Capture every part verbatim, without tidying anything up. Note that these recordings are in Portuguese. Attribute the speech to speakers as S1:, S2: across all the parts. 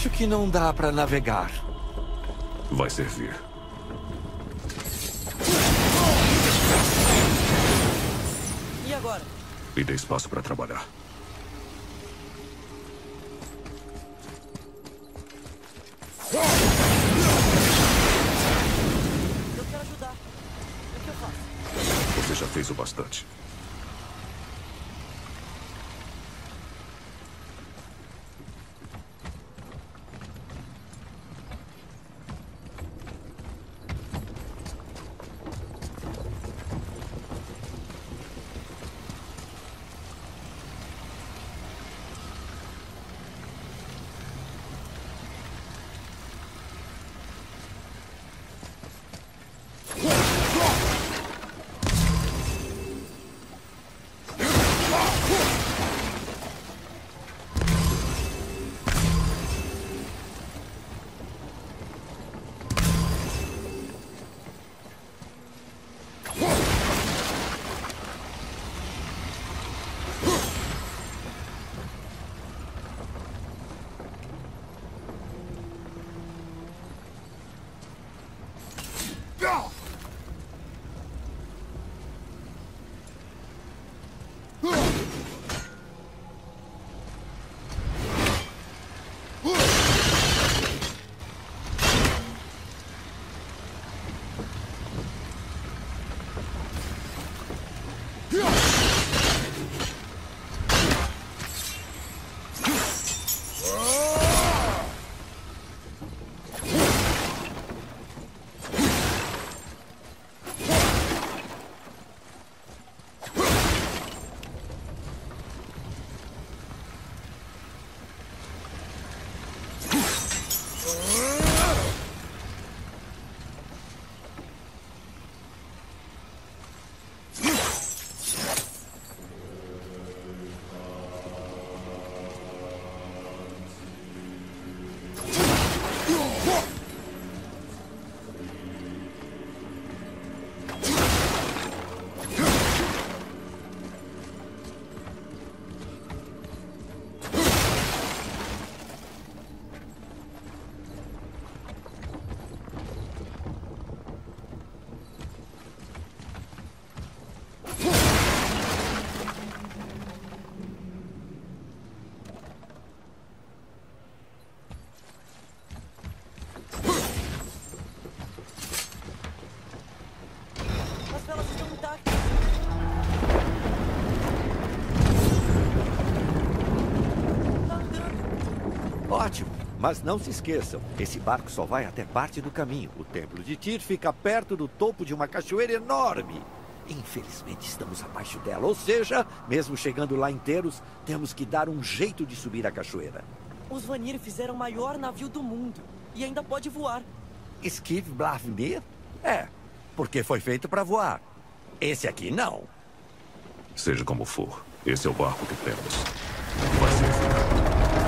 S1: Acho que não dá pra navegar.
S2: Vai servir.
S3: E agora?
S2: Me dê espaço para trabalhar.
S3: Eu quero ajudar. O que eu faço?
S2: Você já fez o bastante.
S1: Ótimo, mas não se esqueçam, esse barco só vai até parte do caminho. O templo de Tyr fica perto do topo de uma cachoeira enorme. Infelizmente estamos abaixo dela, ou seja, mesmo chegando lá inteiros, temos que dar um jeito de subir a cachoeira.
S3: Os Vanir fizeram o maior navio do mundo e ainda pode voar.
S1: Skidbladnir? É, porque foi feito para voar. Esse aqui não.
S2: Seja como for, esse é o barco que temos. Vai servir.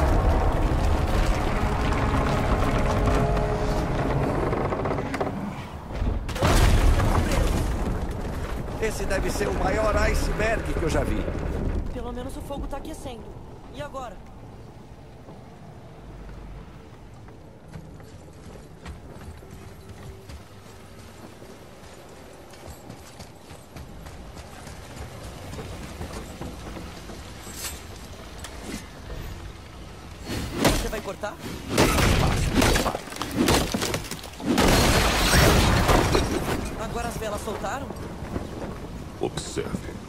S1: Esse deve ser o maior iceberg que eu já vi.
S3: Pelo menos o fogo tá aquecendo. E agora? Você vai cortar? Agora as velas soltaram?
S2: Observe.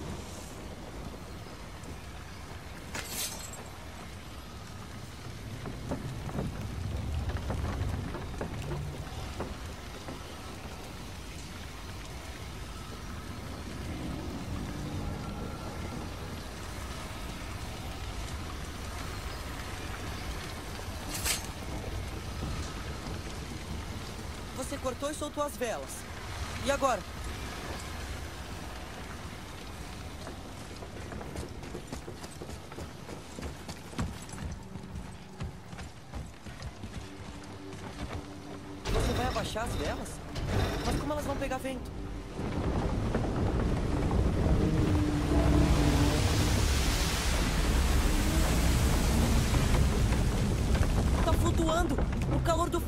S3: Você cortou e soltou as velas. E agora? Você vai abaixar as velas? Mas como elas vão pegar vento? Tá flutuando!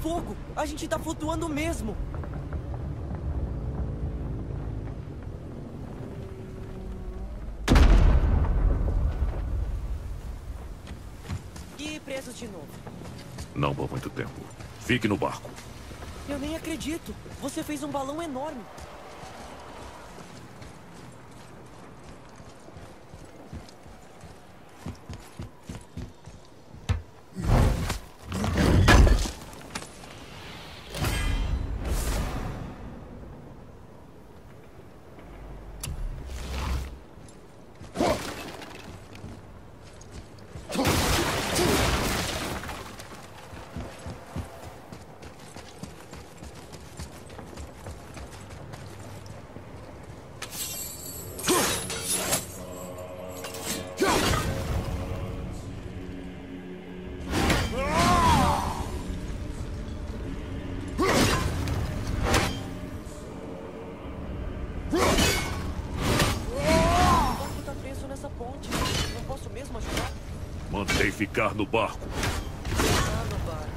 S3: fogo! A gente tá flutuando mesmo! E presos de novo.
S2: Não por muito tempo. Fique no barco.
S3: Eu nem acredito! Você fez um balão enorme!
S2: Mandei ficar no barco.
S3: Ah, no barco.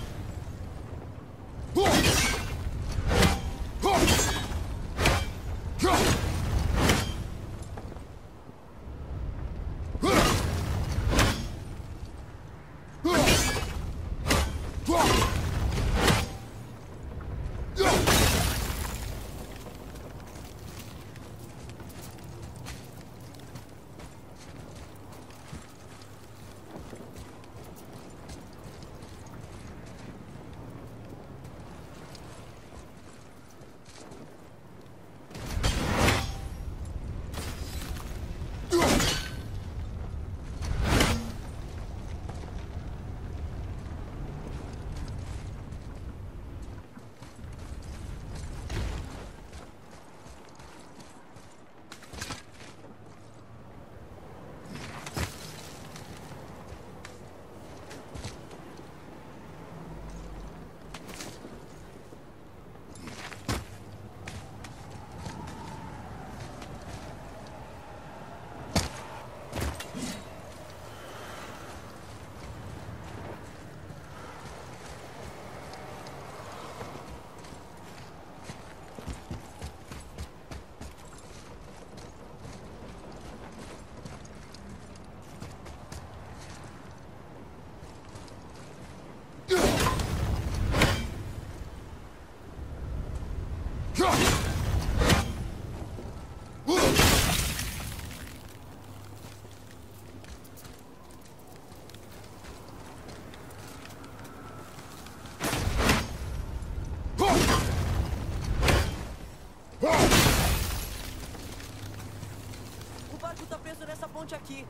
S3: O barco tá preso nessa ponte aqui.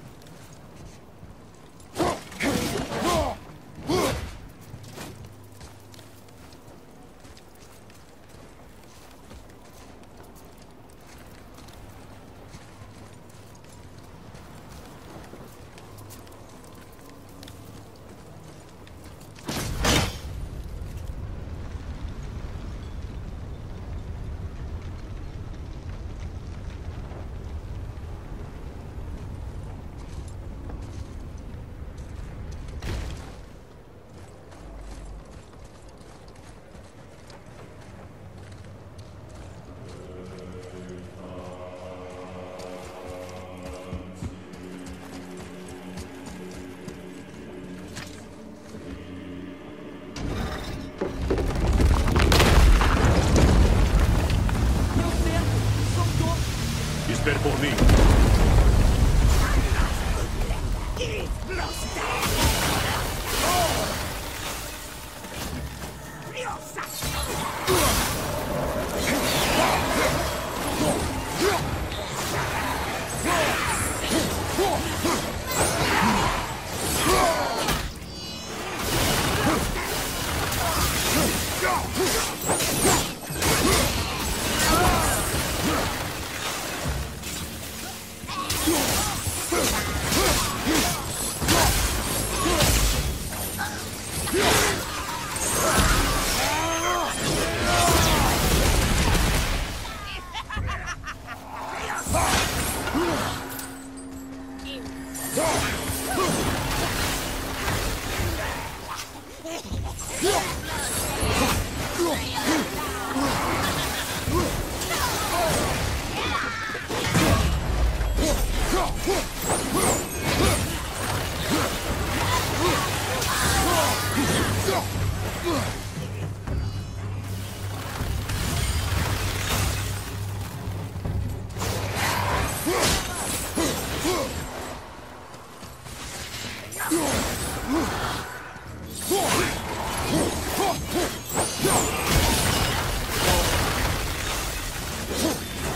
S2: Espere por mim.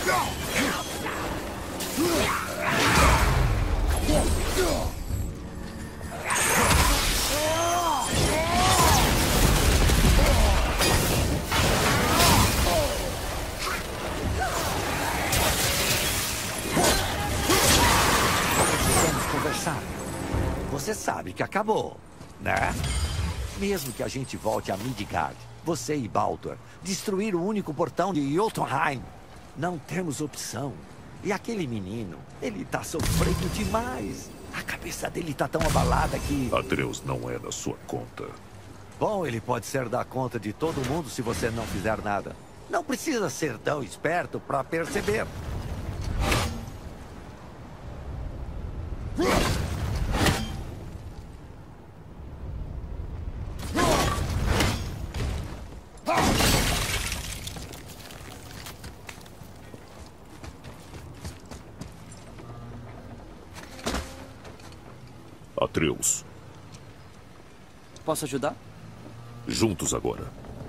S1: Precisamos conversar. Você sabe que acabou, né? Mesmo que a gente volte a Midgard, você e Baldur, destruir o único portão de Jotunheim, não temos opção. E aquele menino, ele tá sofrendo demais. A cabeça dele tá tão abalada que...
S2: Atreus não é da sua conta.
S1: Bom, ele pode ser da conta de todo mundo se você não fizer nada. Não precisa ser tão esperto pra perceber.
S2: Atreus,
S3: Posso ajudar?
S2: juntos agora.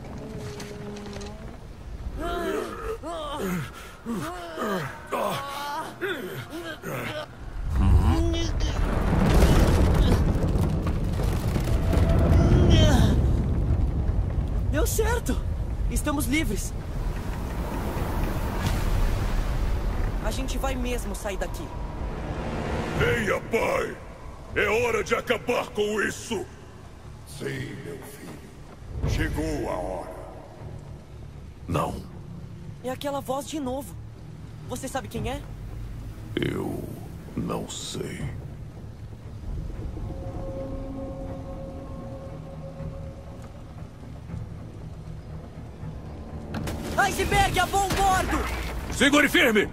S3: Deu certo! Estamos livres. A gente vai mesmo sair daqui.
S2: Venha, pai! É hora de acabar com isso!
S4: Sim, meu filho. Chegou a hora.
S2: Não,
S3: É aquela voz de novo. Você sabe quem é?
S2: eu não sei.
S3: Iceberg, a bom bordo!
S2: Segure firme!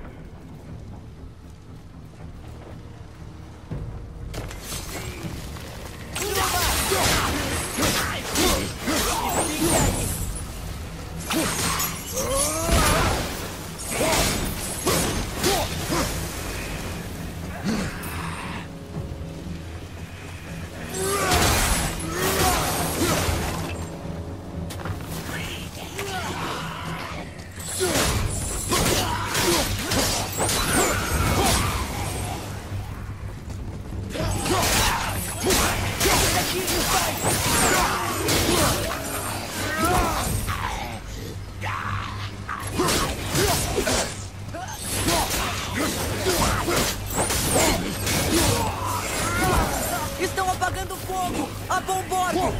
S3: Estão apagando fogo! A bom bordo!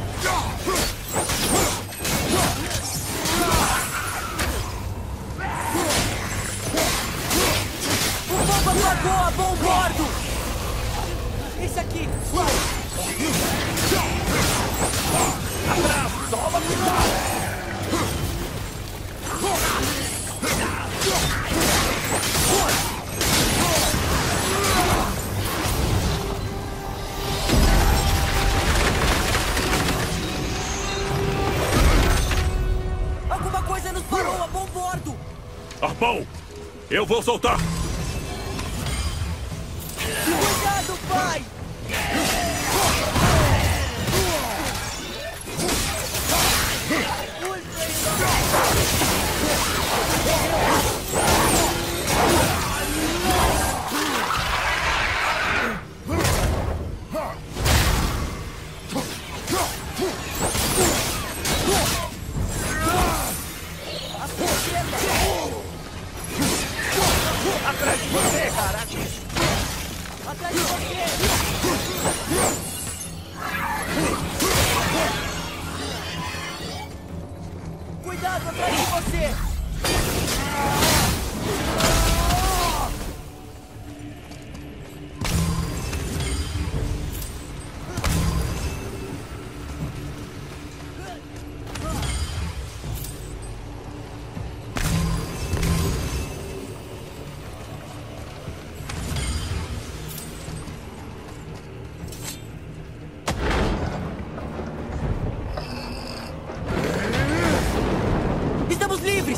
S3: O fogo apagou a bom bordo! Esse aqui! Vai!
S1: Toma cuidado!
S3: Alguma coisa nos parou a bom bordo!
S2: Arpão, eu vou soltar!
S3: Cuidado, pai!
S1: Atrás de você, cara!
S3: Atrás de você! Cuidado atrás de você! Estamos livres!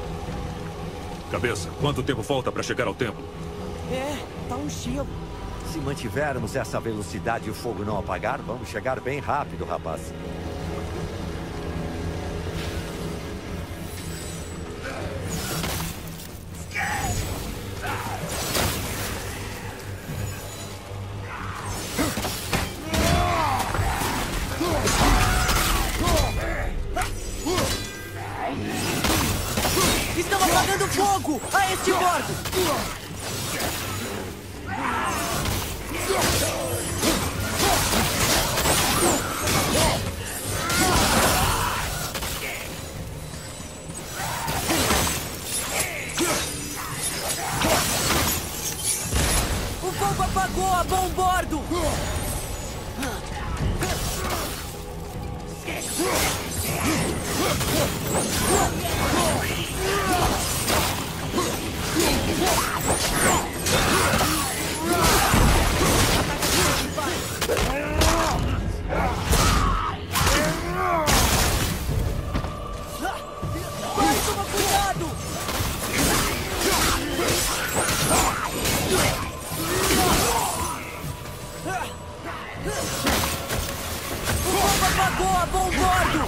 S2: Cabeça, quanto tempo falta para chegar ao templo?
S3: É, tá um gelo.
S1: Se mantivermos essa velocidade e o fogo não apagar, vamos chegar bem rápido, rapaz.
S3: Estão apagando fogo a este bordo! O fogo apagou a bom bordo! Vai, toma cuidado! O fogo apagou a bom bordo!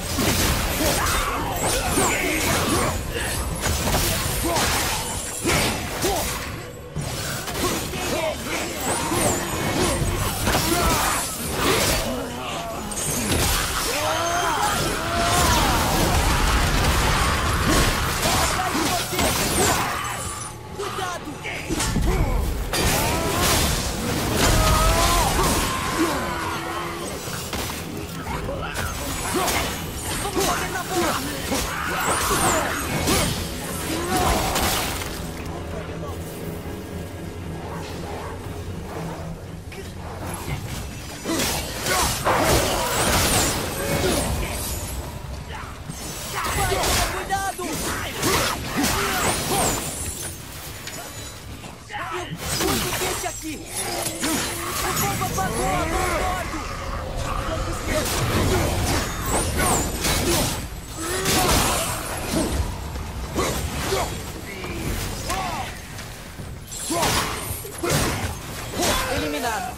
S3: Eliminado.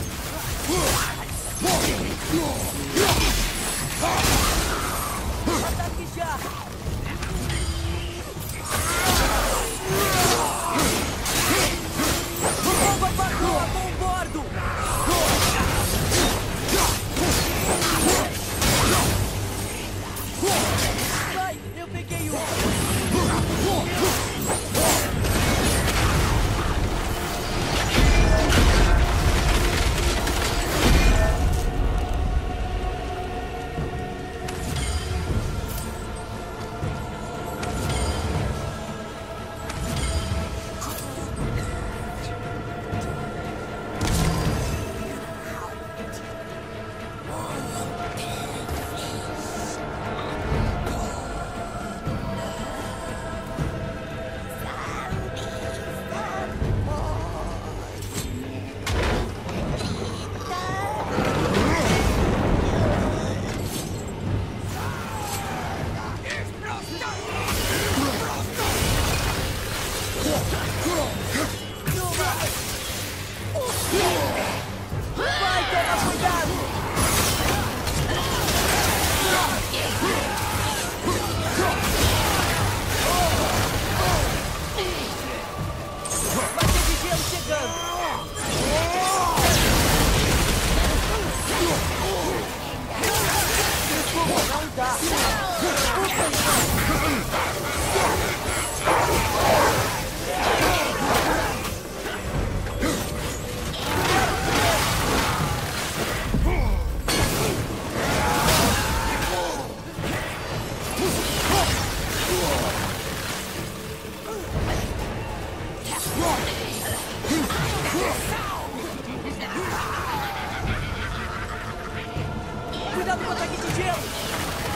S3: Ataque já. O fogo apagou a bom bordo. Vai, eu peguei um. Vai, toma cuidado! Vai ter de gelo chegando! Não dá! Cuidado com o ataque de gelo!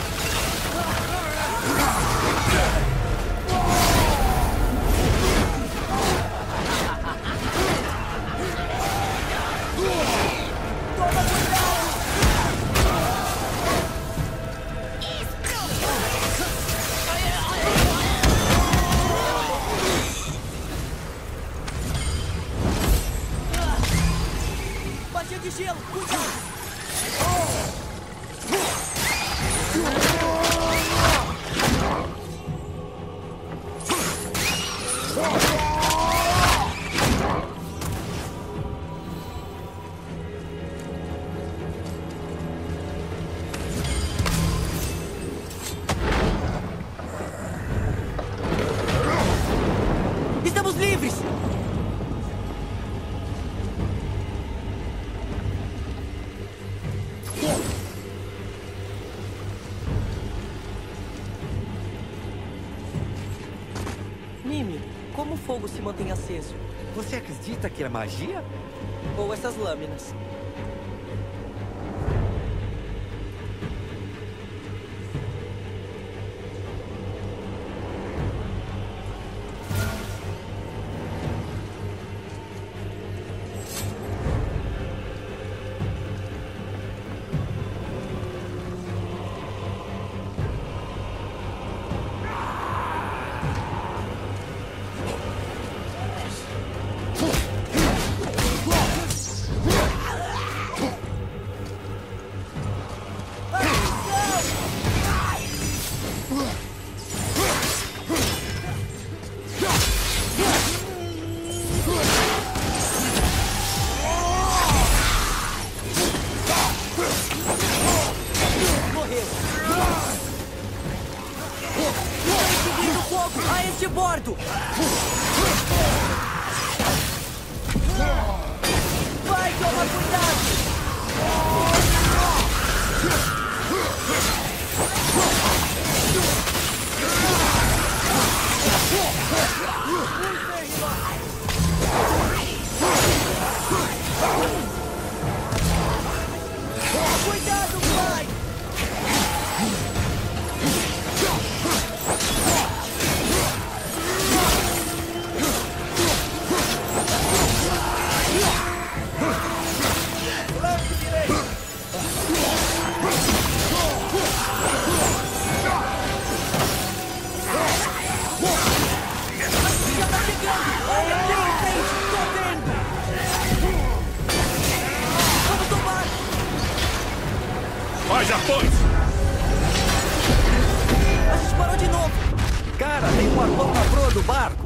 S3: Toma cuidado! Estamos livres! Mimi, como o fogo se mantém aceso?
S1: Você acredita que é magia?
S3: Ou essas lâminas? A este bordo! Vai, toma cuidado! Cuidado, pai!
S2: Mais arpões!
S3: A gente parou de novo!
S1: Cara, tem um arpão na proa do barco!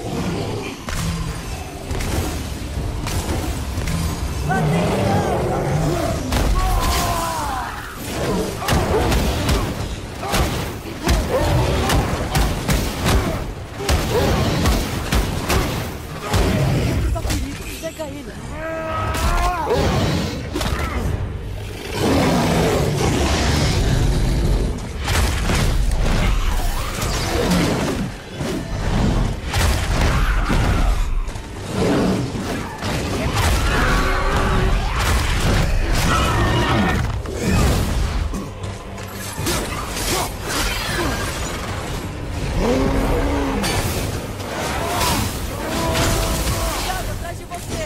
S3: Tá perigo, pega ele! Atrás de você!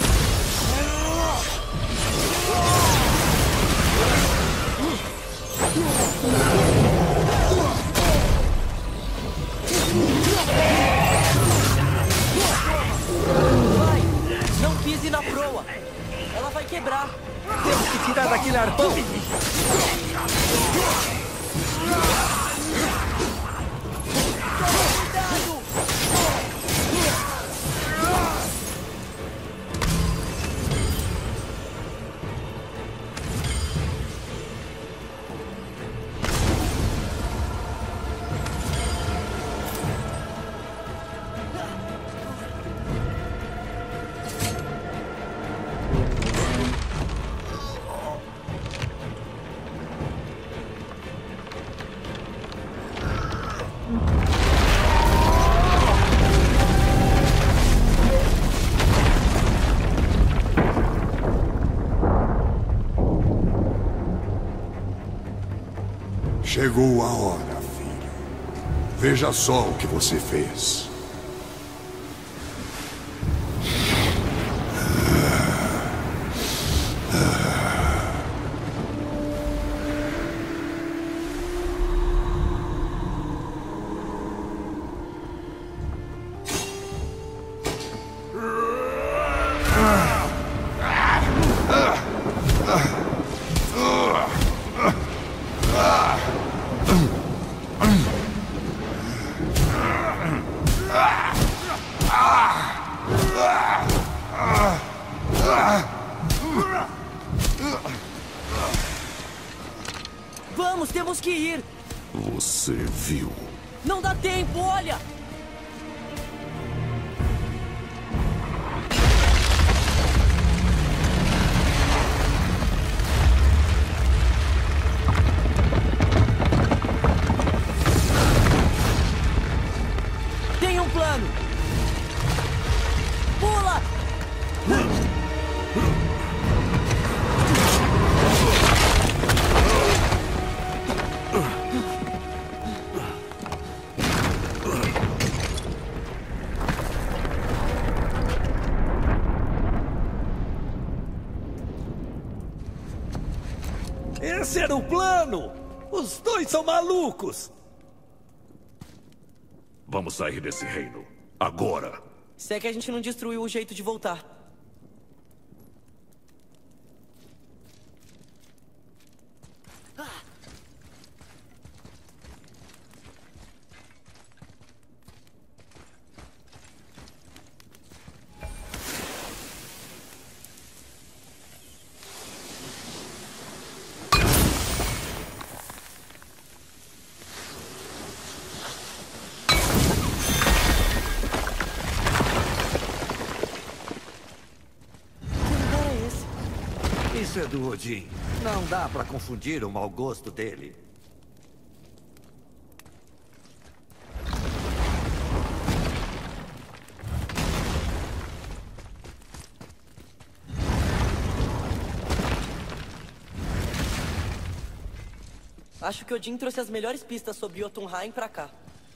S3: Vai! Não pise na proa! Ela vai quebrar!
S1: Temos que tirar daquele arpão!
S3: Cuidado!
S4: Chegou a hora, filho. Veja só o que você fez.
S3: Vamos, temos que ir!
S2: Você viu?
S3: Não dá tempo, olha! Tem um plano! Pula!
S1: Esse era o plano! Os dois são malucos!
S2: Vamos sair desse reino. Agora!
S3: Se é que a gente não destruiu o jeito de voltar.
S1: Isso é do Odin. Não dá pra confundir o mau gosto dele.
S3: Acho que Odin trouxe as melhores pistas sobre Jotunheim pra cá.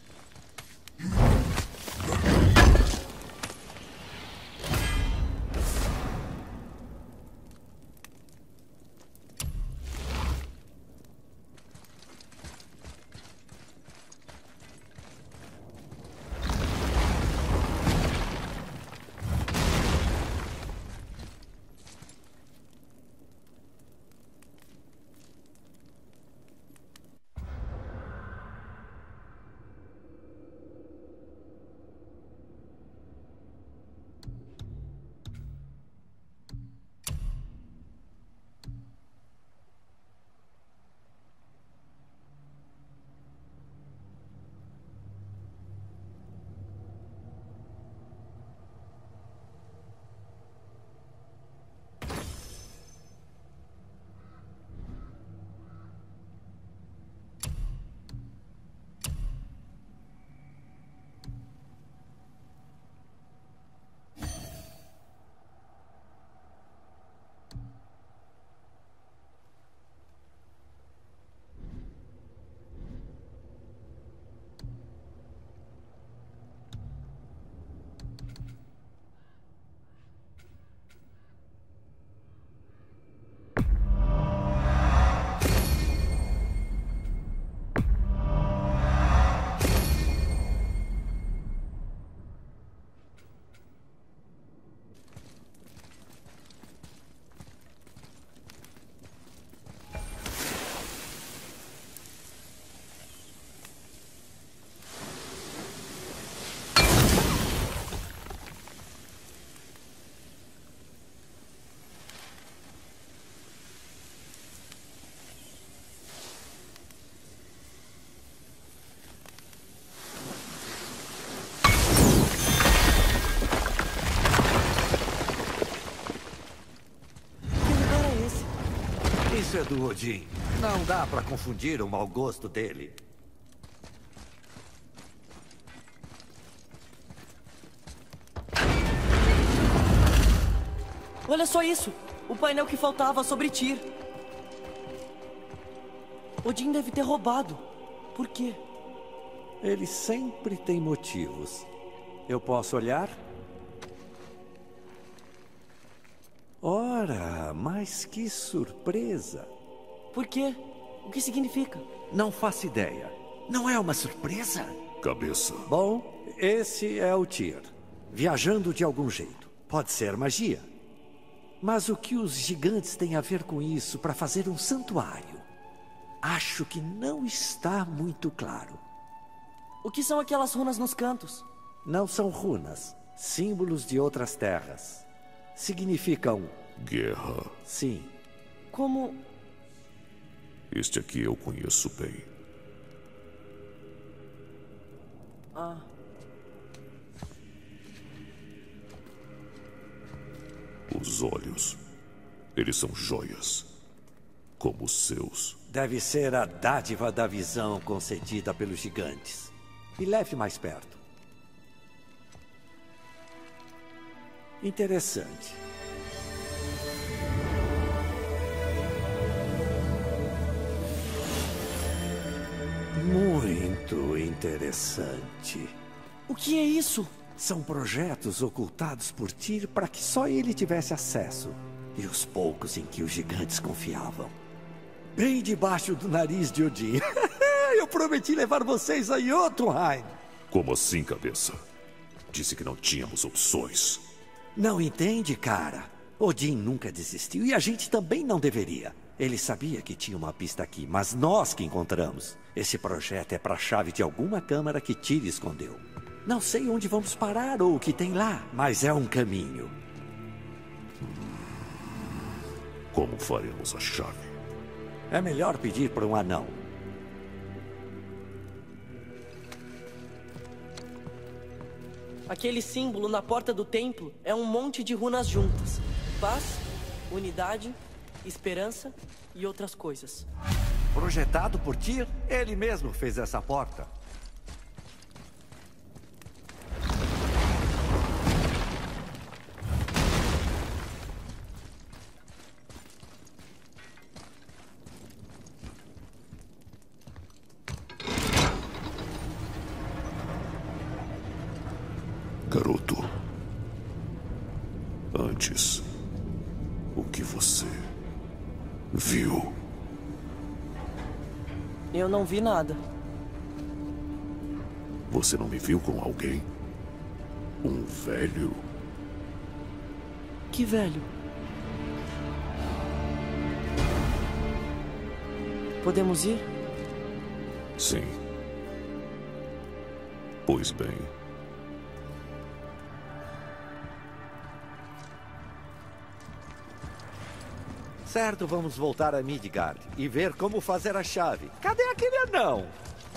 S1: Isso é do Odin. Não dá pra confundir o mau gosto dele.
S3: Olha só isso! O painel que faltava sobre Tyr. Odin deve ter roubado. Por quê?
S1: Ele sempre tem motivos. Eu posso olhar? Ora, mas que surpresa!
S3: Por quê? O que significa?
S1: Não faço ideia. Não é uma surpresa?
S2: Cabeça.
S1: Bom, esse é o Tyr. Viajando de algum jeito. Pode ser magia. Mas o que os gigantes têm a ver com isso para fazer um santuário? Acho que não está muito claro.
S3: O que são aquelas runas nos cantos?
S1: Não são runas. Símbolos de outras terras. Significam...
S2: Guerra.
S1: Sim.
S3: como...
S2: Este aqui eu conheço bem.
S3: Ah...
S2: Os olhos. Eles são joias. Como os seus.
S1: Deve ser a dádiva da visão concedida pelos gigantes. Me leve mais perto. Interessante. Muito interessante.
S3: O que é isso?
S1: São projetos ocultados por Tyr para que só ele tivesse acesso. E os poucos em que os gigantes confiavam. Bem debaixo do nariz de Odin. Eu prometi levar vocês a Jotunheim.
S2: Como assim, cabeça? Disse que não tínhamos opções.
S1: Não entende, cara? Odin nunca desistiu e a gente também não deveria. Ele sabia que tinha uma pista aqui, mas nós que encontramos. Esse projeto é para a chave de alguma câmara que Tyr escondeu. Não sei onde vamos parar ou o que tem lá, mas é um caminho.
S2: Como faremos a chave?
S1: É melhor pedir para um anão.
S3: Aquele símbolo na porta do templo é um monte de runas juntas. Paz, unidade, esperança e outras coisas.
S1: Projetado por Tyr, ele mesmo fez essa porta.
S2: Garoto, antes, o que você viu?
S3: Eu não vi nada.
S2: Você não me viu com alguém? Um velho?
S3: Que velho? Podemos ir?
S2: Sim. Pois bem.
S1: Certo, vamos voltar a Midgard e ver como fazer a chave. Cadê aquele anão?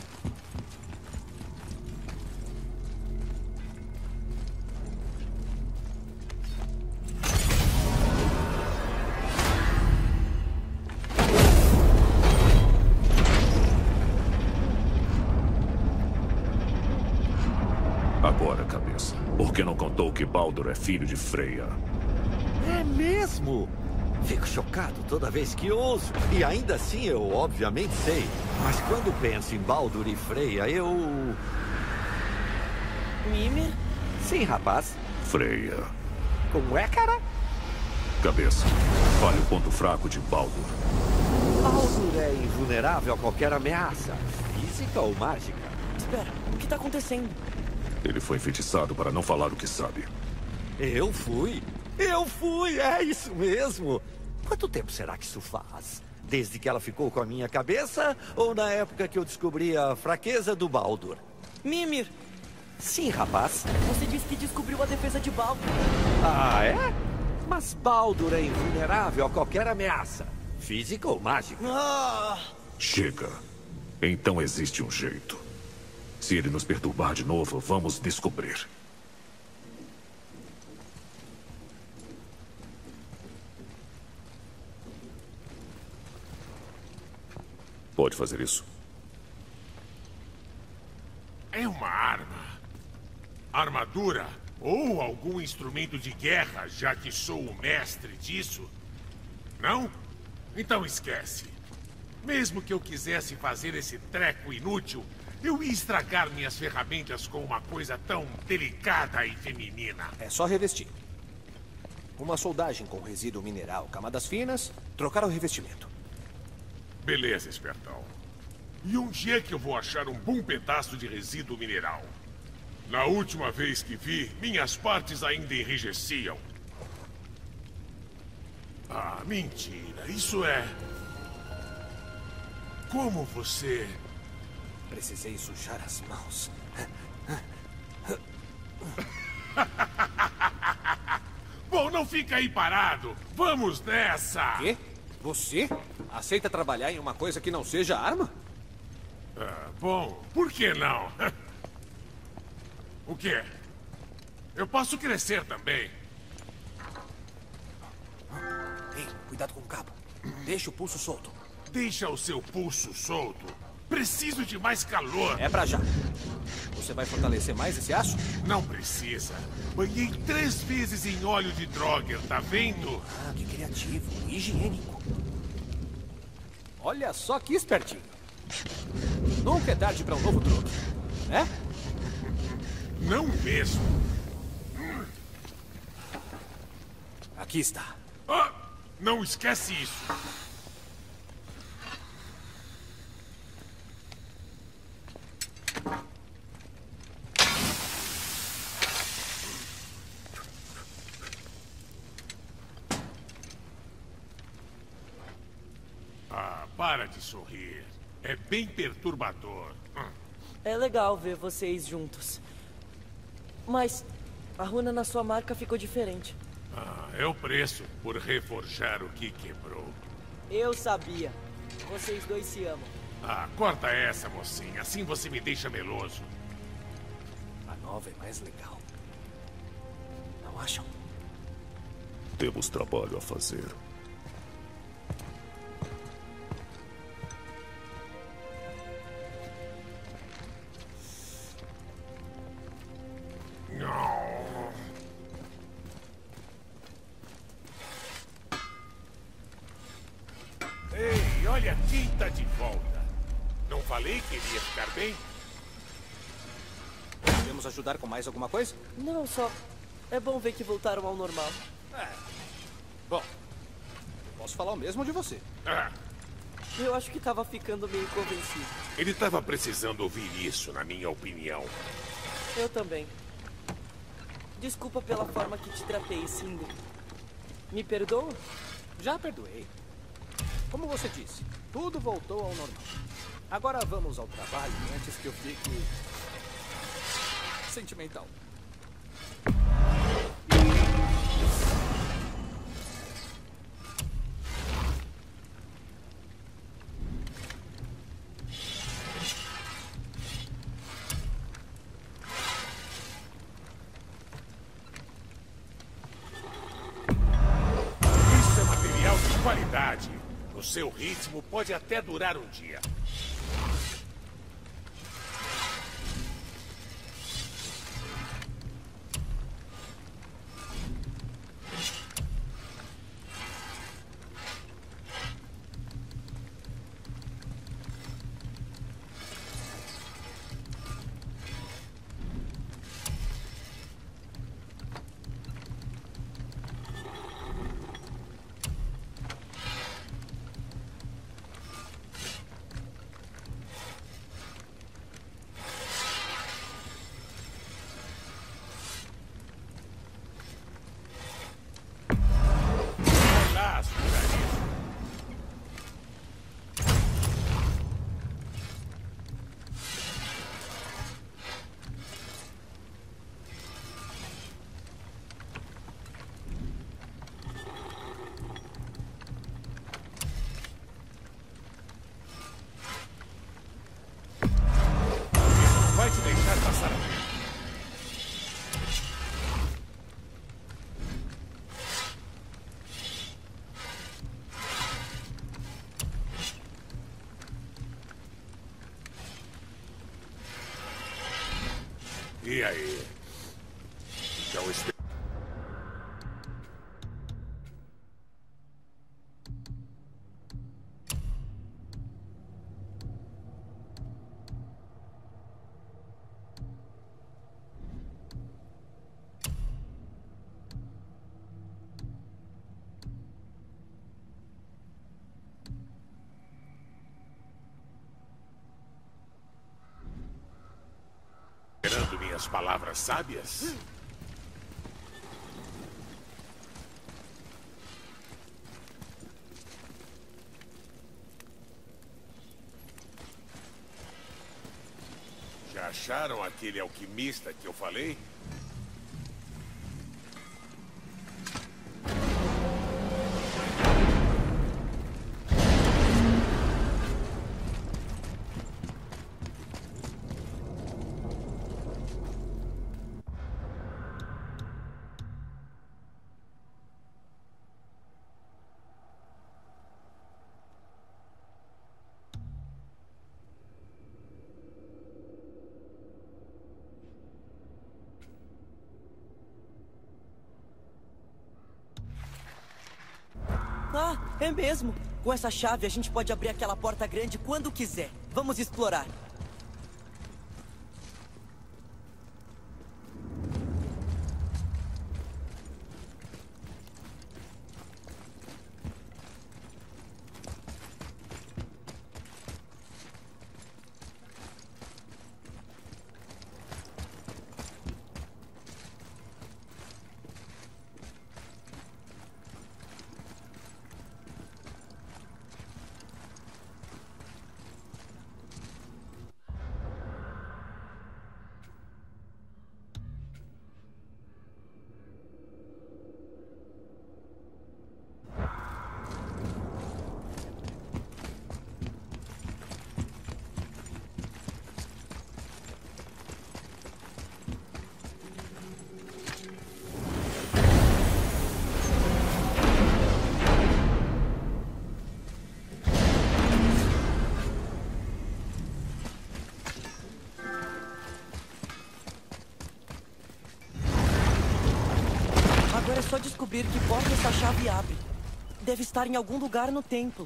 S2: Agora, cabeça. Por que não contou que Baldur é filho de Freya?
S1: É mesmo? Fico chocado toda vez que ouço. E ainda assim eu obviamente sei. Mas quando penso em Baldur e Freya, eu...
S3: Mimir?
S1: Sim, rapaz.
S2: Freya.
S1: Como é, cara?
S2: Cabeça. Fale o ponto fraco de Baldur.
S1: Baldur é invulnerável a qualquer ameaça. Física ou mágica?
S3: Espera, o que está acontecendo?
S2: Ele foi enfeitiçado para não falar o que sabe.
S1: Eu fui? Eu fui, é isso mesmo. Quanto tempo será que isso faz? Desde que ela ficou com a minha cabeça ou na época que eu descobri a fraqueza do Baldur?
S3: Mimir!
S1: Sim, rapaz.
S3: Você disse que descobriu a defesa de Baldur.
S1: Ah, é? Mas Baldur é invulnerável a qualquer ameaça. Física ou mágica?
S3: Ah!
S2: Chega. Então existe um jeito. Se ele nos perturbar de novo, vamos descobrir. Pode fazer isso.
S5: É uma arma. Armadura ou algum instrumento de guerra, já que sou o mestre disso? Não? Então esquece. Mesmo que eu quisesse fazer esse treco inútil, eu ia estragar minhas ferramentas com uma coisa tão delicada e feminina.
S6: É só revestir. Uma soldagem com resíduo mineral, camadas finas, trocar o revestimento.
S5: Beleza, espertão. E onde é que eu vou achar um bom pedaço de resíduo mineral? Na última vez que vi, minhas partes ainda enrijeciam. Ah, mentira. Isso é... Como você...
S6: Precisei sujar as mãos.
S5: Bom, não fica aí parado. Vamos nessa!
S6: Quê? Você? Aceita trabalhar em uma coisa que não seja arma?
S5: Ah, bom, por que não? O quê? Eu posso crescer também.
S6: Ei, cuidado com o cabo. Deixa o pulso solto.
S5: Deixa o seu pulso solto. Preciso de mais calor.
S6: É pra já. Você vai fortalecer mais esse aço?
S5: Não precisa. Banhei três vezes em óleo de Draugr, tá vendo?
S6: Ah, que criativo. Higiênico. Olha só que espertinho. Nunca é tarde pra um novo truque, né?
S5: Não mesmo.
S6: Aqui está.
S5: Ah, não esquece isso. Ah, para de sorrir. É bem perturbador.
S3: É legal ver vocês juntos. Mas a runa na sua marca ficou diferente.
S5: Ah, é o preço por reforjar o que quebrou.
S3: Eu sabia. Vocês dois se amam.
S5: Ah, corta essa, mocinha. Assim você me deixa meloso.
S6: A nova é mais legal. Não acham?
S2: Temos trabalho a fazer.
S5: Ei, olha quem tá de volta. Não falei que ele ia ficar bem?
S6: Podemos ajudar com mais alguma coisa?
S3: Não, só. É bom ver que voltaram ao normal.
S6: É. Bom, posso falar o mesmo de você.
S5: Ah,
S3: Eu acho que tava ficando meio convencido.
S5: ele tava precisando ouvir isso, na minha opinião.
S3: Eu também. Desculpa pela forma que te tratei, Cindy. Me perdoa?
S6: Já perdoei. Como você disse, tudo voltou ao normal. Agora vamos ao trabalho antes que eu fique sentimental.
S5: Isso é material de qualidade. O seu ritmo pode até durar um dia. Vai lá, Sugarizo. Isso não vai te deixar passar a vez. E aí? Então, espe- Esperando minhas palavras sábias? Já acharam aquele alquimista que eu falei?
S3: É mesmo. Com essa chave a gente pode abrir aquela porta grande quando quiser. Vamos explorar. Agora é só descobrir que porta essa chave abre. Deve estar em algum lugar no templo.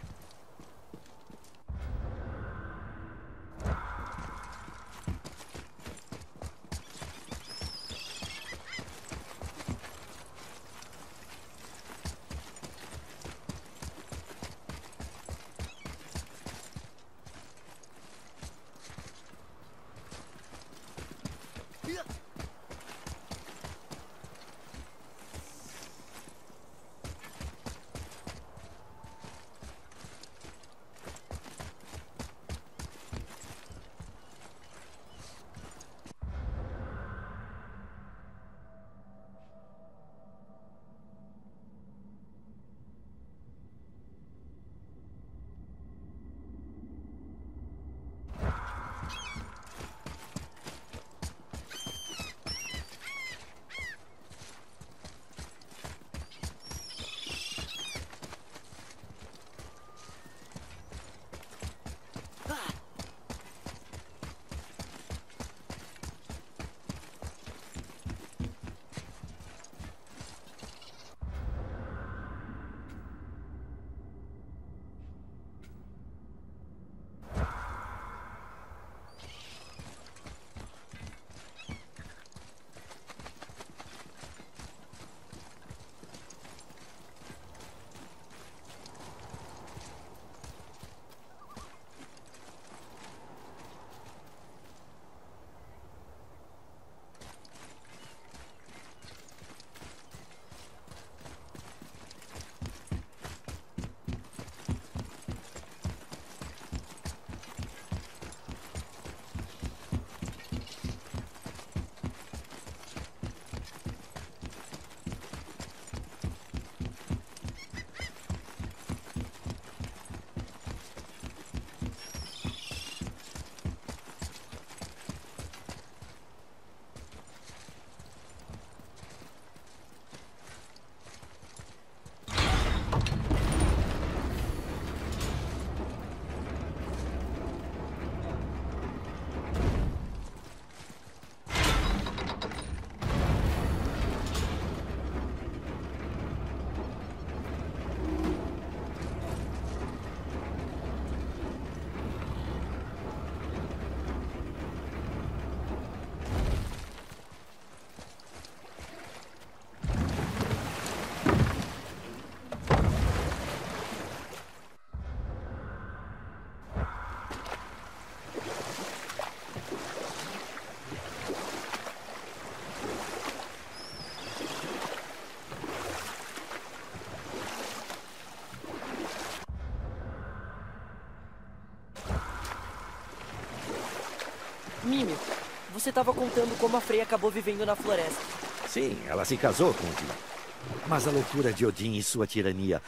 S3: Mimi, você estava contando como a Freya acabou vivendo na floresta.
S1: Sim, ela se casou com Odin. Mas a loucura de Odin e sua tirania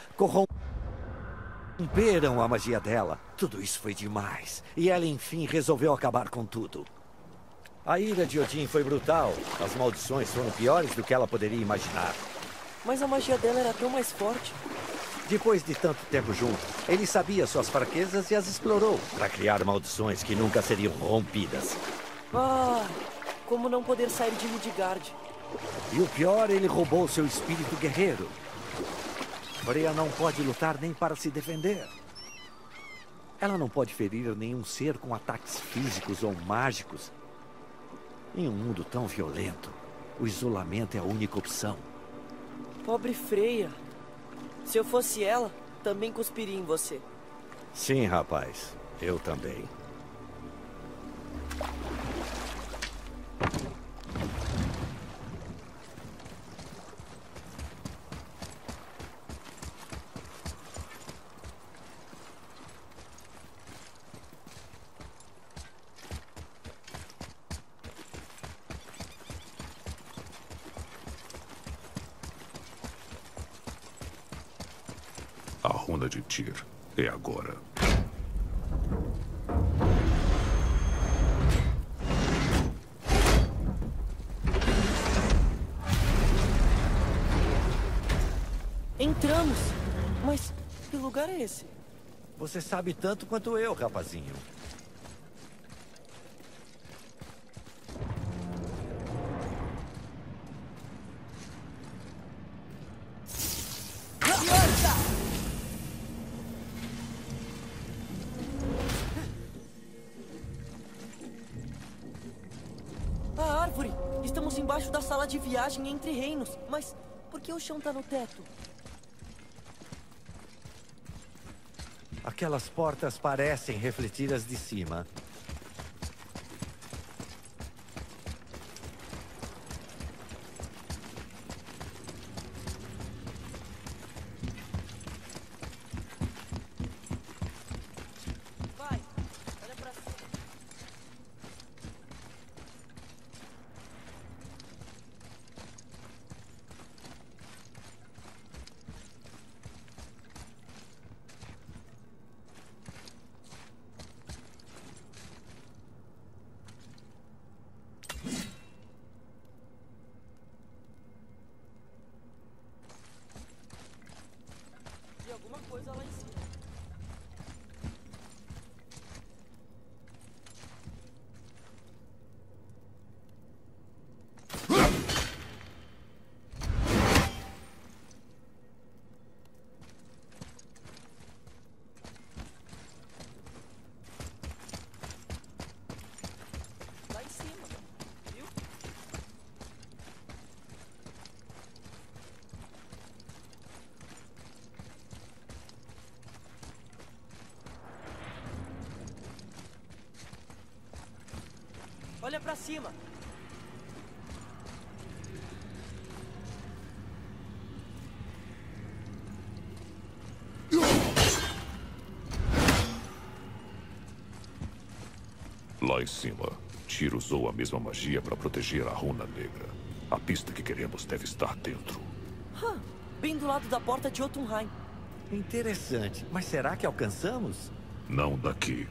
S1: corromperam a magia dela. Tudo isso foi demais. E ela, enfim, resolveu acabar com tudo. A ira de Odin foi brutal. As maldições foram piores do que ela poderia imaginar.
S3: Mas a magia dela era tão mais forte.
S1: Depois de tanto tempo junto, ele sabia suas fraquezas e as explorou para criar maldições que nunca seriam rompidas.
S3: Ah, como não poder sair de Midgard.
S1: E o pior, ele roubou seu espírito guerreiro. Freya não pode lutar nem para se defender. Ela não pode ferir nenhum ser com ataques físicos ou mágicos. Em um mundo tão violento, o isolamento é a única opção.
S3: Pobre Freya. Se eu fosse ela, também cuspiria em você.
S1: Sim, rapaz. Eu também.
S2: A runa de Tyr é agora.
S3: Entramos. Mas que lugar é esse?
S1: Você sabe tanto quanto eu, rapazinho.
S3: A árvore! Estamos embaixo da sala de viagem entre reinos. Mas por que o chão tá no teto?
S1: Aquelas portas parecem refletir as de cima.
S3: Vai, olha pra cima. E alguma coisa lá em cima. Lá em cima, viu? Olha pra cima.
S2: Lá em cima, Tyr usou a mesma magia para proteger a runa negra. A pista que queremos deve estar dentro.
S3: Hã, bem do lado da porta de Jotunheim.
S1: Interessante. Mas será que alcançamos?
S2: Não daqui.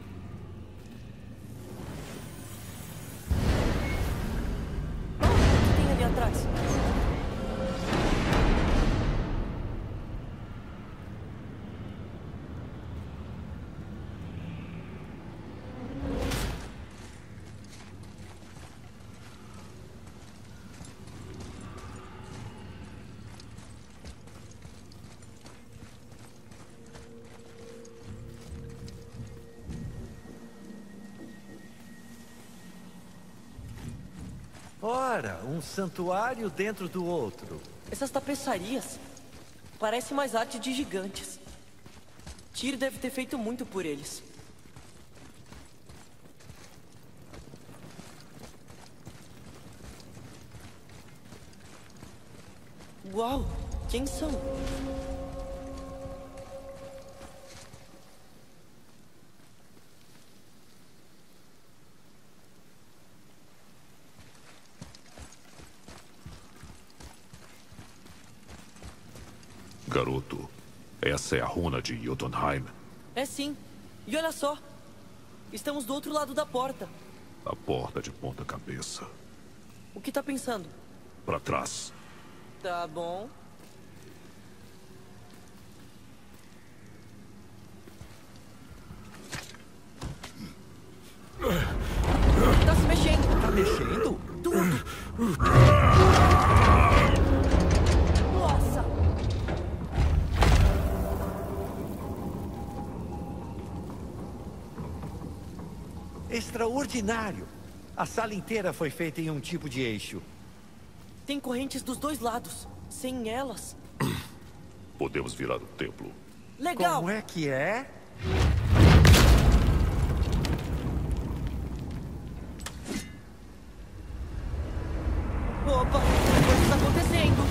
S3: O que tem ali atrás?
S1: Ora, um santuário dentro do outro.
S3: Essas tapeçarias parecem mais arte de gigantes. Tyr deve ter feito muito por eles. Uau! Quem são?
S2: Garoto, essa é a runa de Jotunheim.
S3: É sim. E olha só. Estamos do outro lado da porta.
S2: A porta de ponta cabeça.
S3: O que tá pensando?
S2: Para trás.
S3: Tá bom. Tá se mexendo.
S1: Tá mexendo?
S3: Tudo. Nossa.
S1: Extraordinário! A sala inteira foi feita em um tipo de eixo.
S3: Tem correntes dos dois lados. Sem elas...
S2: Podemos virar o templo.
S3: Legal!
S1: Como é que é?
S3: Opa! Coisas acontecendo!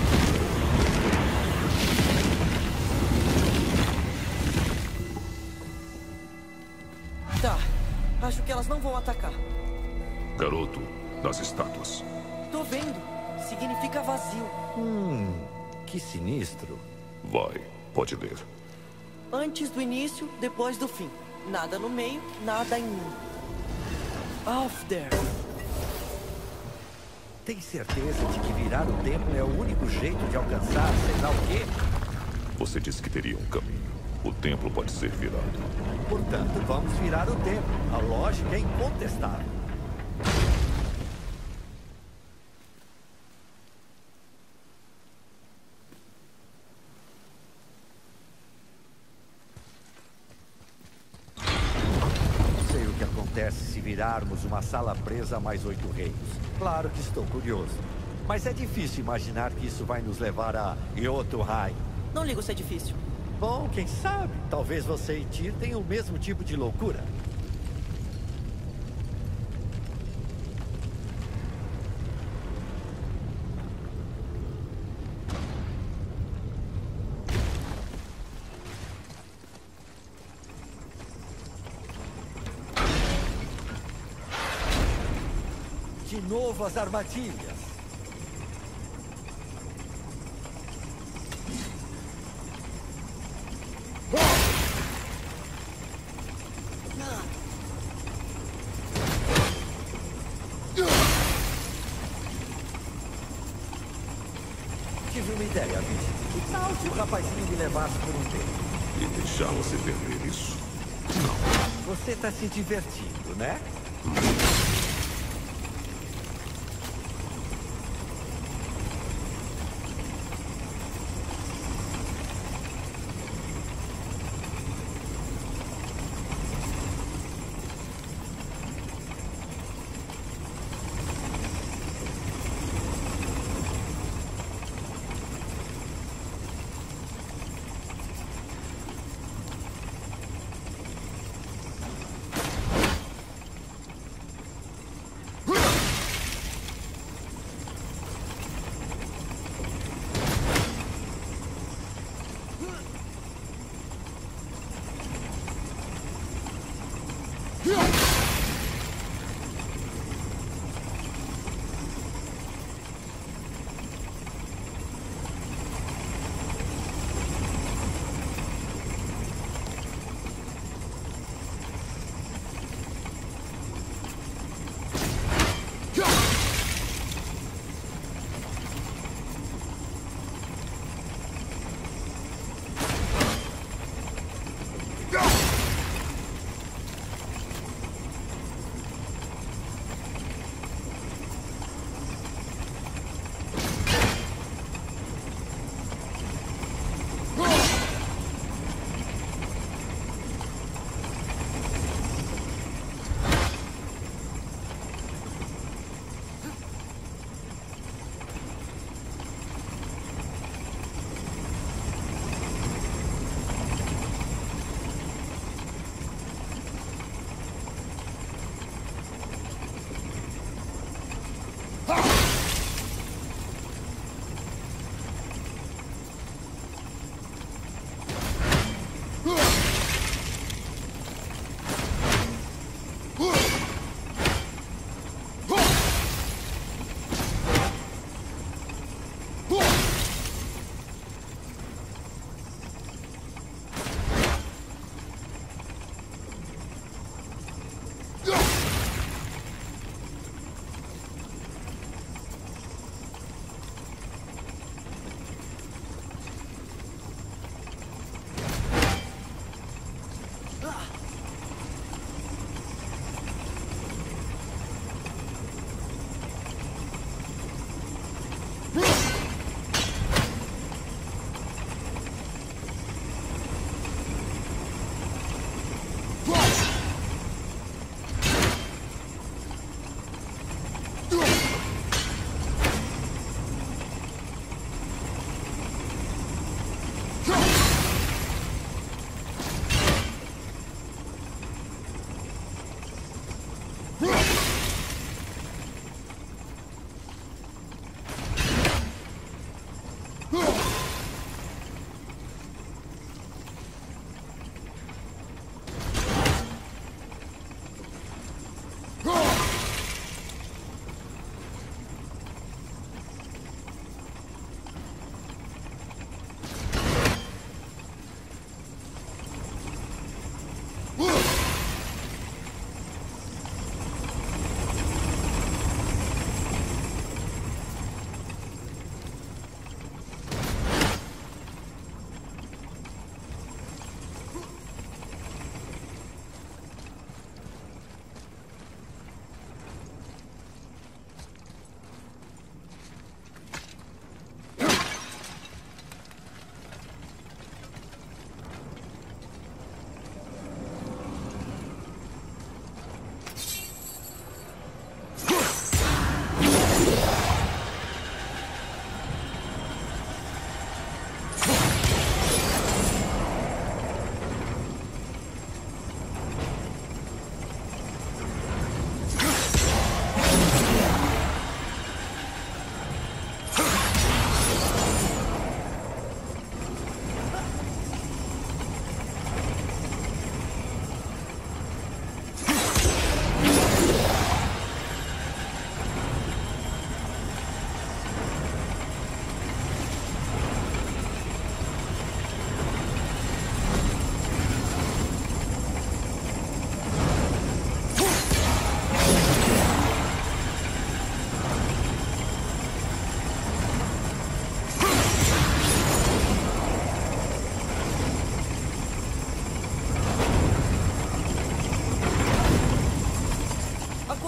S3: Tá. Acho que elas não vão atacar.
S2: Garoto, das estátuas.
S3: Tô vendo. Significa vazio.
S1: Hum, que sinistro.
S2: Vai, pode ler.
S3: Antes do início, depois do fim. Nada no meio, nada em mim. Off there.
S1: Tem certeza de que virar o templo é o único jeito de alcançar sei lá o quê?
S2: Você disse que teria um caminho. O templo pode ser virado.
S1: Portanto, vamos virar o templo. A lógica é incontestável. Sei o que acontece se virarmos uma sala presa a mais oito reinos. Claro que estou curioso. Mas é difícil imaginar que isso vai nos levar a Jotunheim.
S3: Não ligo se é difícil.
S1: Bom, quem sabe? Talvez você e Tyr tenham o mesmo tipo de loucura. De novo as armadilhas. Tive uma ideia, bicho. Que tal se o rapazinho me levasse por um tempo?
S2: E deixar você perder isso?
S1: Você tá se divertindo, né?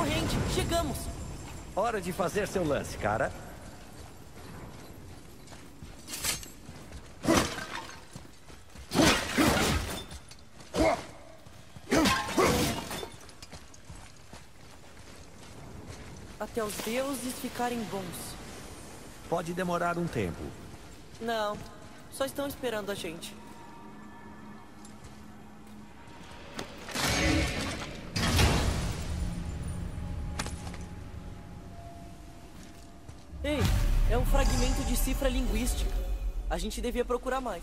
S3: corrente. Chegamos.
S1: Hora de fazer seu lance, cara.
S3: Até os deuses ficarem bons.
S1: Pode demorar um tempo.
S3: Não, só estão esperando a gente. Ei, é um fragmento de cifra linguística. A gente devia procurar mais.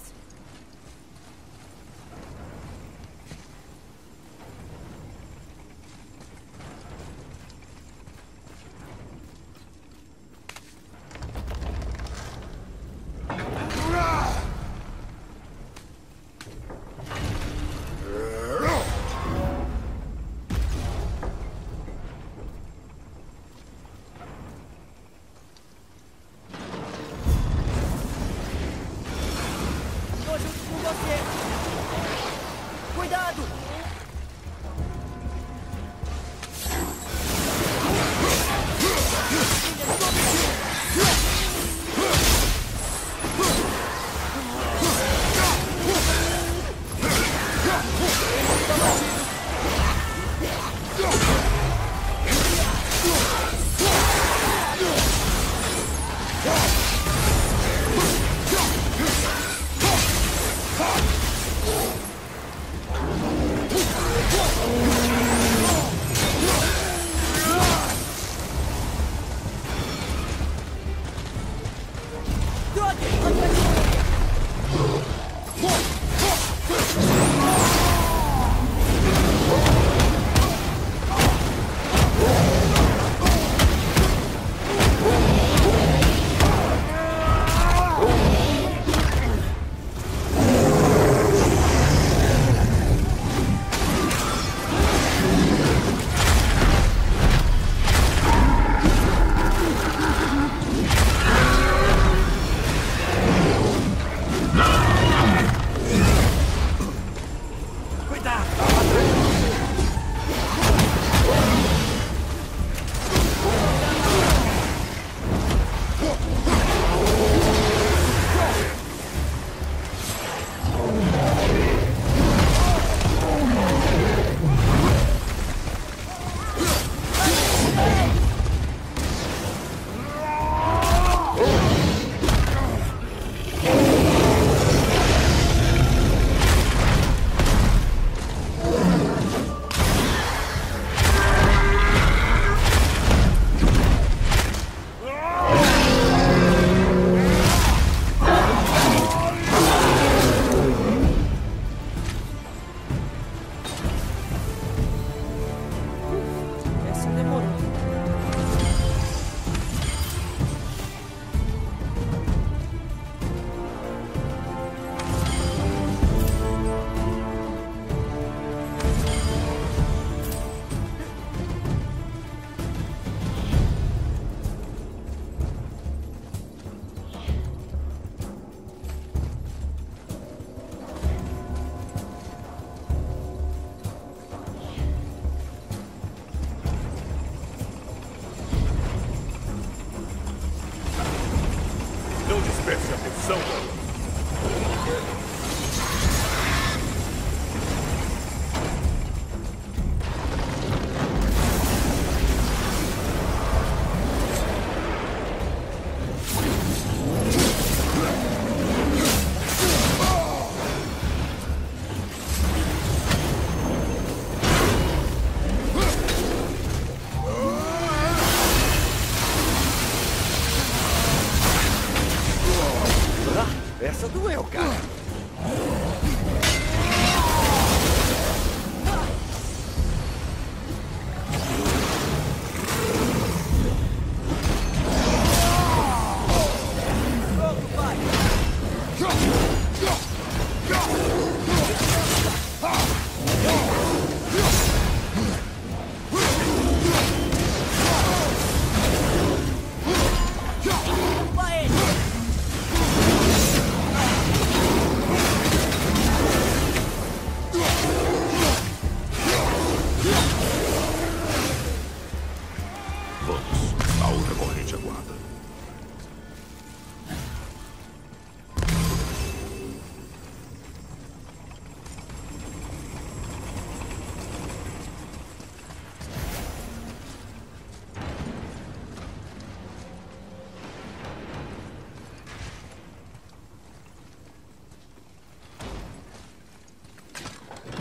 S3: Tô junto com você. Cuidado!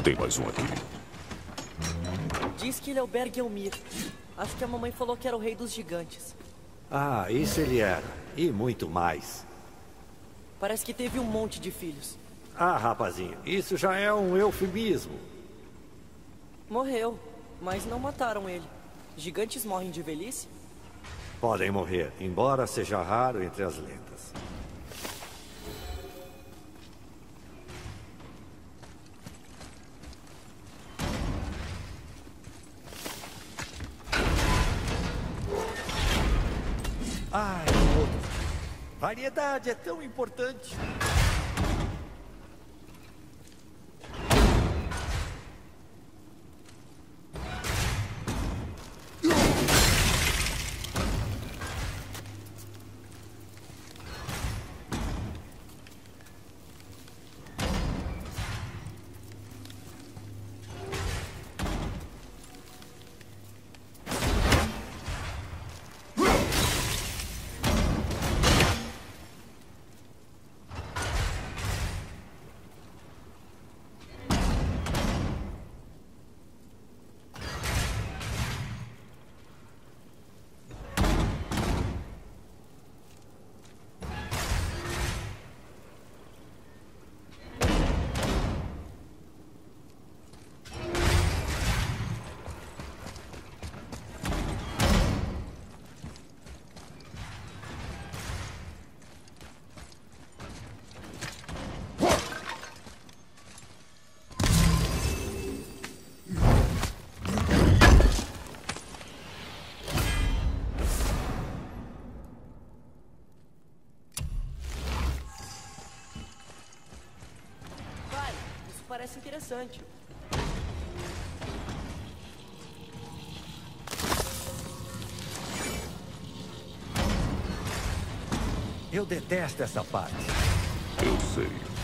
S2: Tem mais um aqui.
S3: Diz que ele é o Bergelmir. Acho que a mamãe falou que era o rei dos gigantes.
S1: Ah, isso ele era. E muito mais.
S3: Parece que teve um monte de filhos.
S1: Ah, rapazinho, isso já é um eufemismo.
S3: Morreu, mas não mataram ele. Gigantes morrem de velhice?
S1: Podem morrer, embora seja raro entre as lendas. Ai, outro. Variedade é tão importante.
S3: Parece interessante.
S1: Eu detesto essa parte.
S2: Eu sei.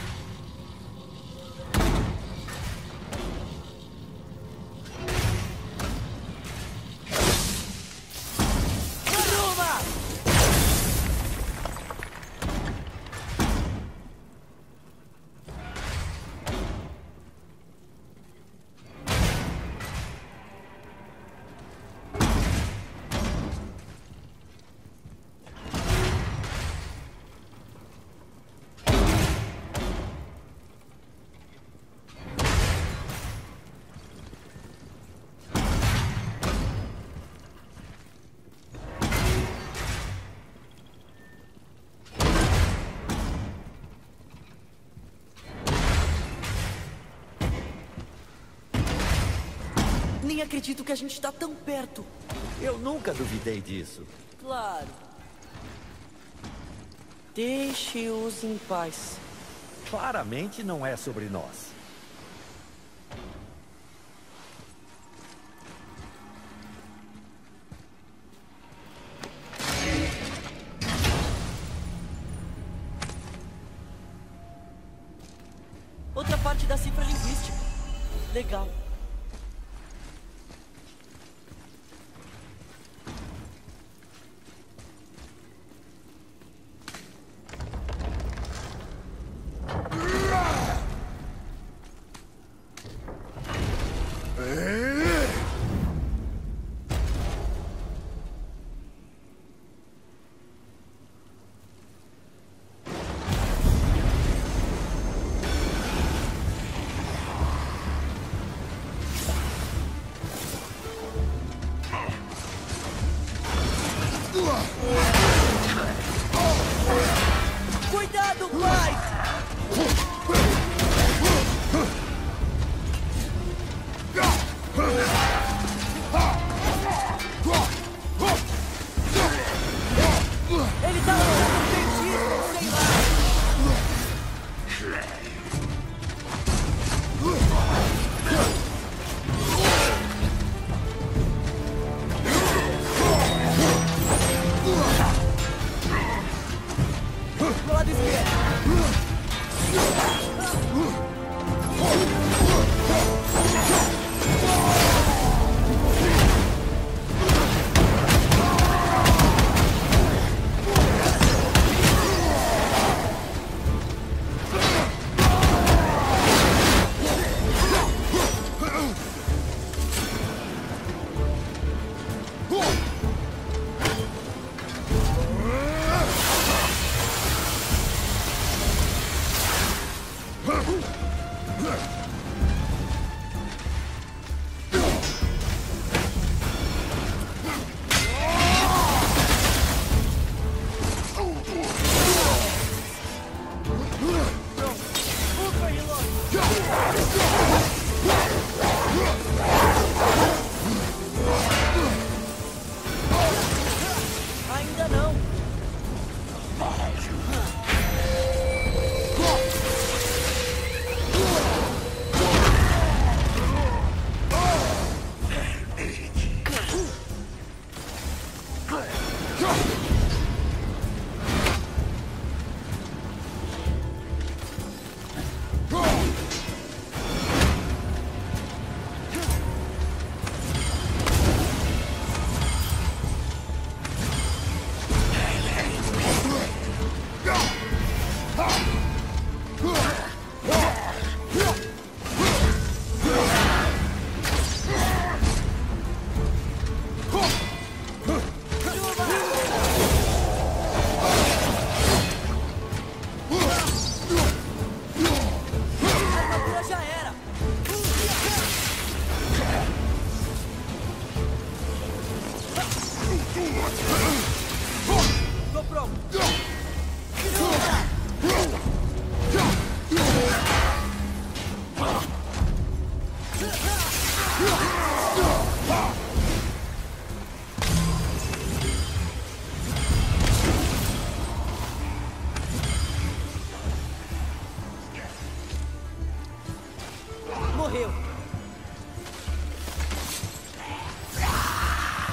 S3: Nem acredito que a gente está tão perto.
S1: Eu nunca duvidei disso.
S3: Claro. Deixe-os em paz.
S1: Claramente não é sobre nós.
S3: Outra parte da cifra linguística. Legal.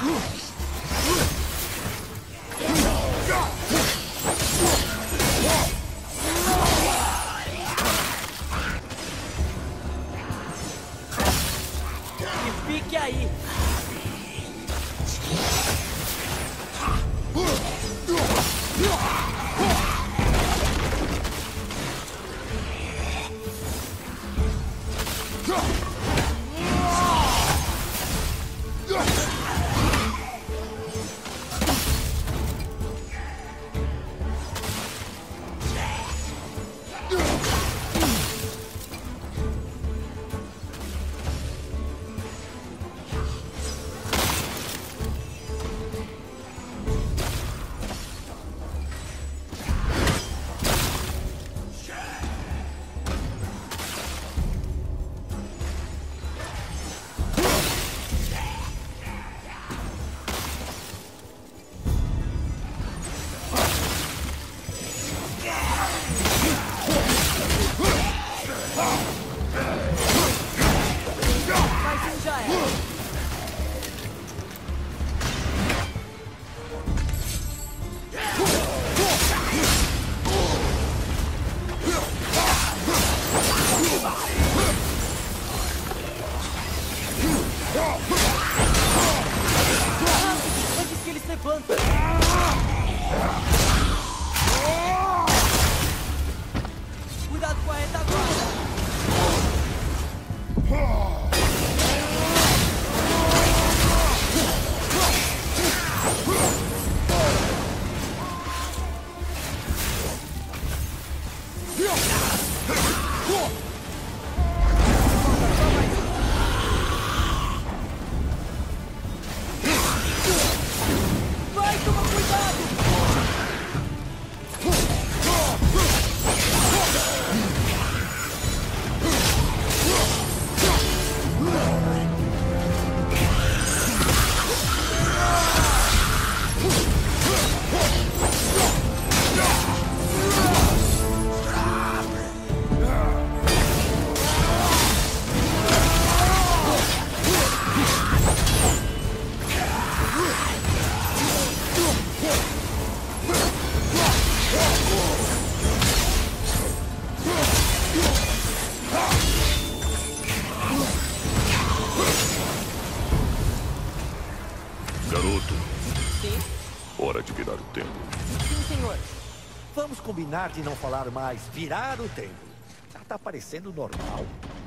S3: E fique aí. Antes que ele se levanta. Cuidado com a retaguarda. Vai, toma cuidado!
S2: Garoto,
S3: Sim?
S2: hora de virar o tempo.
S3: Sim, senhor.
S1: Vamos combinar de não falar mais virar o tempo. Já tá parecendo normal.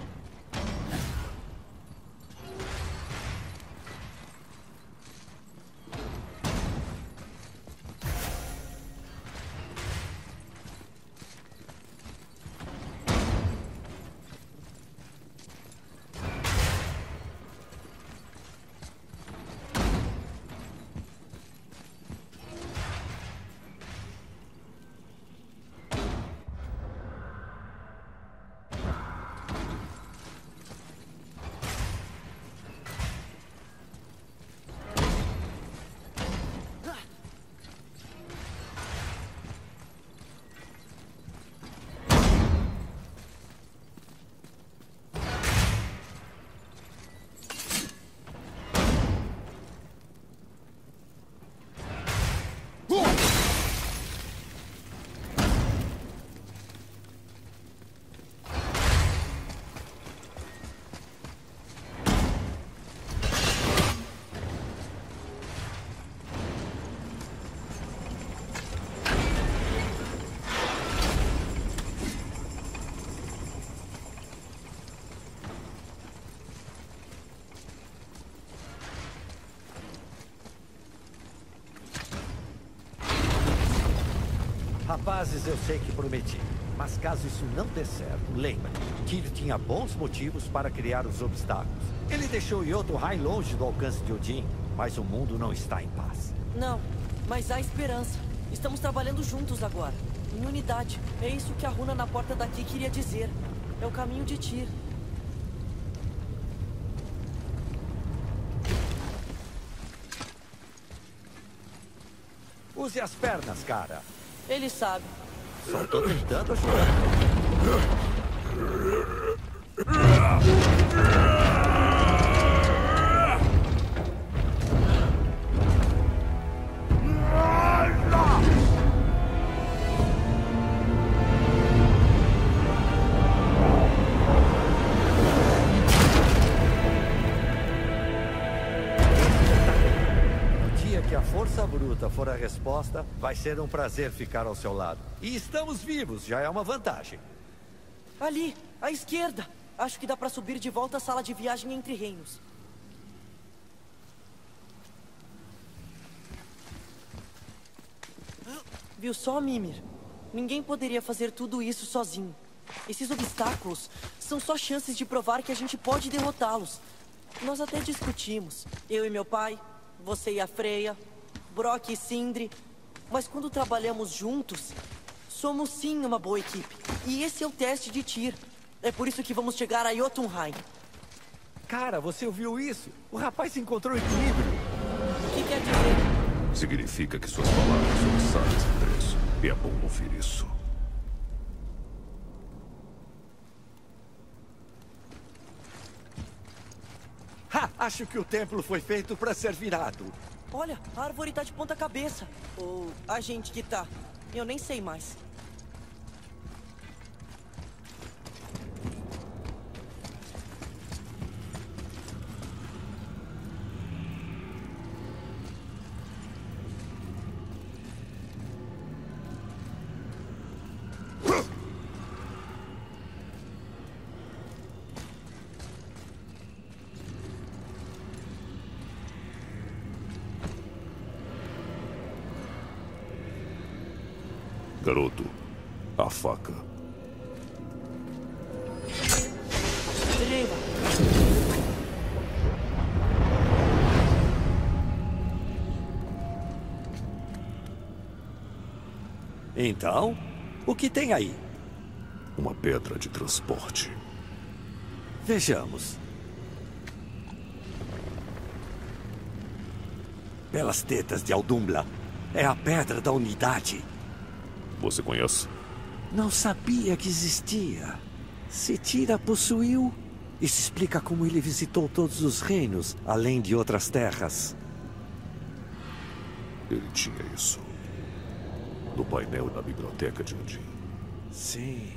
S1: Rapazes, eu sei que prometi. Mas caso isso não dê certo, lembre, Tyr tinha bons motivos para criar os obstáculos. Ele deixou Jotunheim longe do alcance de Odin, mas o mundo não está em paz.
S3: Não, mas há esperança. Estamos trabalhando juntos agora, em unidade. É isso que a runa na porta daqui queria dizer. É o caminho de Tyr.
S1: Use as pernas, cara.
S3: Ele sabe.
S1: Só tô tentando ajudar. que a força bruta for a resposta, vai ser um prazer ficar ao seu lado. E estamos vivos, já é uma vantagem.
S3: Ali, à esquerda. Acho que dá pra subir de volta à sala de viagem entre reinos. Viu só, Mimir? Ninguém poderia fazer tudo isso sozinho. Esses obstáculos são só chances de provar que a gente pode derrotá-los. Nós até discutimos. Eu e meu pai, você e a Freya, Brock e Sindri. Mas quando trabalhamos juntos, somos sim uma boa equipe. E esse é o teste de Tyr. É por isso que vamos chegar a Jotunheim.
S1: Cara, você ouviu isso? O rapaz encontrou equilíbrio.
S3: O que quer dizer?
S2: Significa que suas palavras são sábias em preço. E é bom ouvir isso.
S1: Ha! Acho que o templo foi feito para ser virado.
S3: Olha, a árvore tá de ponta cabeça. Ou a gente que tá. Eu nem sei mais.
S2: Garoto, a faca.
S3: Driva.
S1: Então, o que tem aí?
S2: Uma pedra de transporte.
S1: Vejamos. Pelas tetas de Aldumbla. É a pedra da unidade.
S2: Você conhece?
S1: Não sabia que existia. Se Tyr a possuiu, isso explica como ele visitou todos os reinos, além de outras terras.
S2: Ele tinha isso. No painel na biblioteca de Odin.
S1: Sim.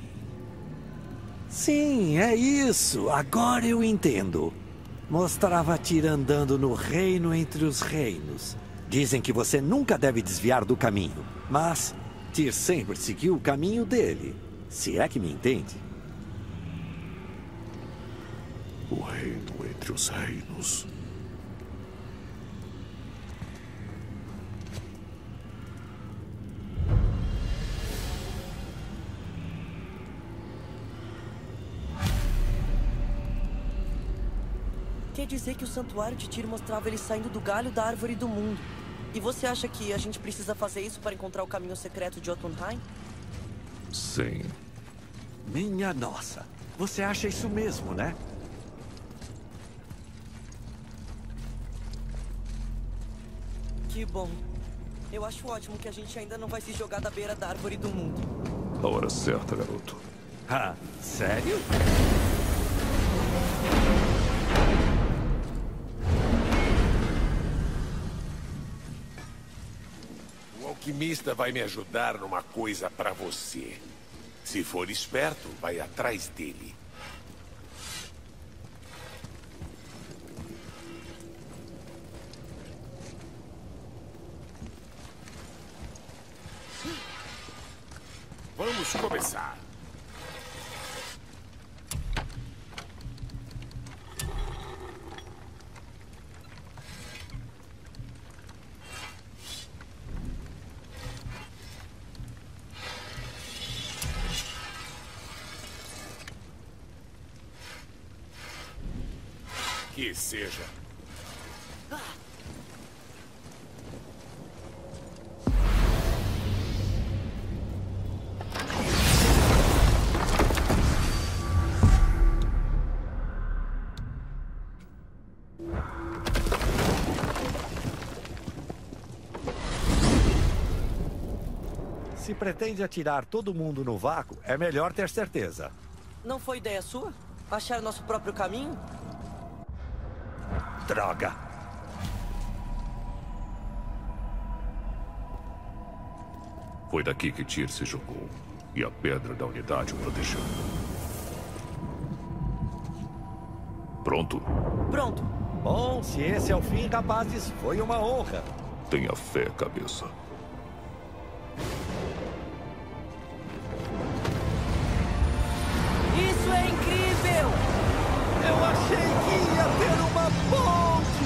S1: Sim, é isso. Agora eu entendo. Mostrava Tyr andando no reino entre os reinos. Dizem que você nunca deve desviar do caminho, mas Tyr sempre seguiu o caminho dele, se é que me entende.
S2: O reino entre os reinos.
S3: Quer dizer que o santuário de Tyr mostrava ele saindo do galho da árvore do mundo. E você acha que a gente precisa fazer isso para encontrar o caminho secreto de Jotunheim?
S2: Sim.
S1: Minha nossa. Você acha isso mesmo, né?
S3: Que bom. Eu acho ótimo que a gente ainda não vai se jogar da beira da árvore do mundo.
S2: A hora certa, garoto.
S1: Ah, sério?
S5: O alquimista vai me ajudar numa coisa pra você. Se for esperto, vai atrás dele. Vamos começar. Que seja.
S1: Se pretende atirar todo mundo no vácuo, é melhor ter certeza.
S3: Não foi ideia sua? Achar nosso próprio caminho?
S1: Droga!
S2: Foi daqui que Tyr se jogou. E a pedra da unidade o protegeu. Pronto?
S3: Pronto.
S1: Bom, se esse é o fim, rapazes, foi uma honra.
S2: Tenha fé, cabeça.
S3: Isso é incrível!
S1: Eu achei que ia ter uma ponte!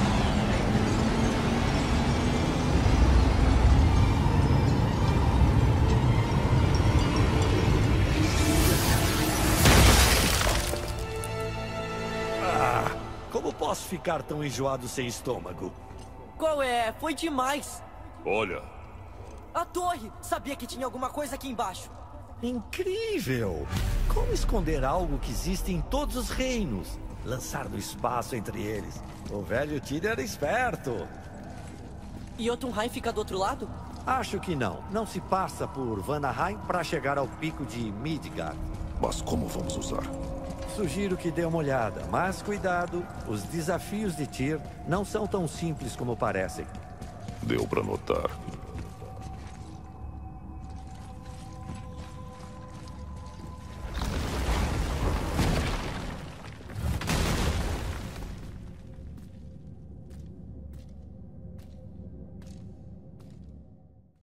S1: Ah, como posso ficar tão enjoado sem estômago?
S3: Qual é? Foi demais!
S2: Olha,
S3: A torre! Sabia que tinha alguma coisa aqui embaixo.
S1: Incrível! Como esconder algo que existe em todos os reinos? Lançar no espaço entre eles. O velho Tyr era esperto.
S3: E Jotunheim fica do outro lado?
S1: Acho que não. Não se passa por Vanaheim para chegar ao pico de Midgard.
S2: mas como vamos usar?
S1: Sugiro que dê uma olhada, mas cuidado. Os desafios de Tyr não são tão simples como parecem.
S2: Deu pra notar.